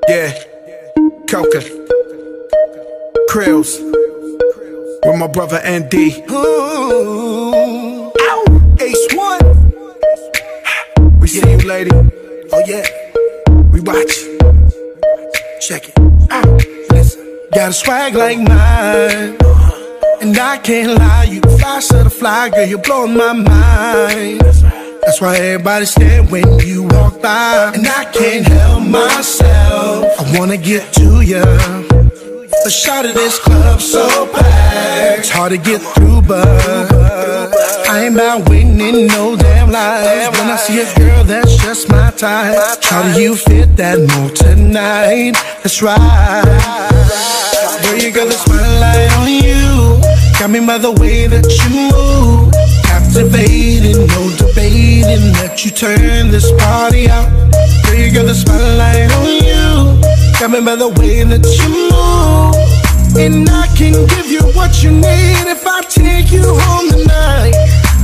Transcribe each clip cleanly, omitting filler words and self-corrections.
Yeah, Coca, Krills, with my brother ND. Ooh. Ow. H1. We see you, lady. Oh yeah, we watch. Check it. Listen. Got a swag like mine, and I can't lie, you fly to the fly, girl, you're blowing my mind. That's why everybody stare when you walk by, and I can't help myself. I wanna get to ya. The shot of this club so packed, it's hard to get through, but I ain't about waiting in no damn lies. When I see a girl that's just my type, how do you fit that mold tonight? That's right. Girl, you got the spotlight on you, got me by the way that you move. Captivating, no debating, that you turn this party out. Girl, you got the spotlight on you, got me by the way that you move. And I can give you what you need if I take you home tonight.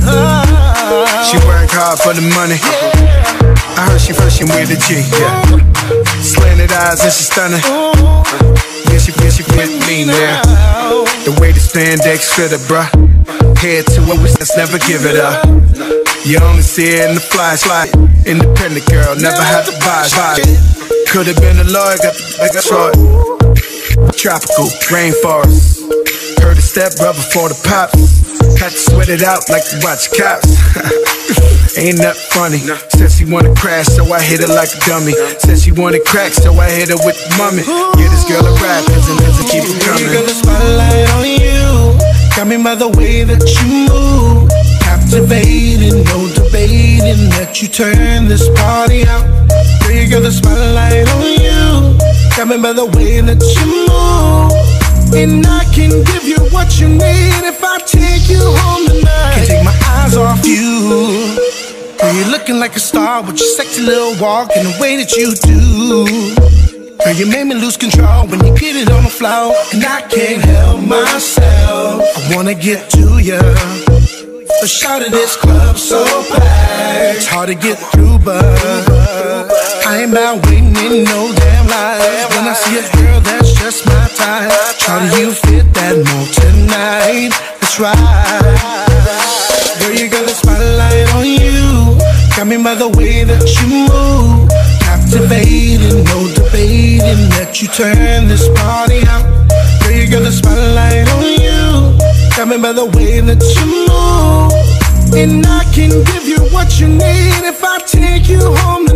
She work hard for the money, yeah. I heard she fresh and with the G, yeah. Slanted eyes and she stunning, yeah, she fit me now. The way the spandex fit her, bruh. Head to it, let's never give it up. You only see it in the flashlight. Independent girl, never had to buy. Could've been a lawyer, got the short. Tropical rainforest. Heard a step brother for the pops. Had to sweat it out like to watch cops. Ain't that funny? Said she wanna crash, so I hit her like a dummy. Said she wanted crack, so I hit her with the mummy. Yeah, this girl a rap, cause it keep it coming. You got the spotlight on you, got me by the way that you move. Captivating, no debating, that you turn this party out. Girl, you got the spotlight on you, got me by the way that you move. And I can give you what you need if I take you home tonight. Can't take my eyes off you. Girl, you're looking like a star with your sexy little walk and the way that you do. Girl, you made me lose control when you get it on the floor, and I can't help myself. I wanna get to ya. The shot of this club so packed, it's hard to get through, but I ain't about waiting in no damn lies. When I see a girl that's just my type, how do you fit that mold tonight? That's right. Girl, you got the spotlight on you, got me by the way that you move. Captivating, no debating, that you turn this party out. Girl, you got the spotlight on you, got me by the way that you move. And I can give you what you need if I take you home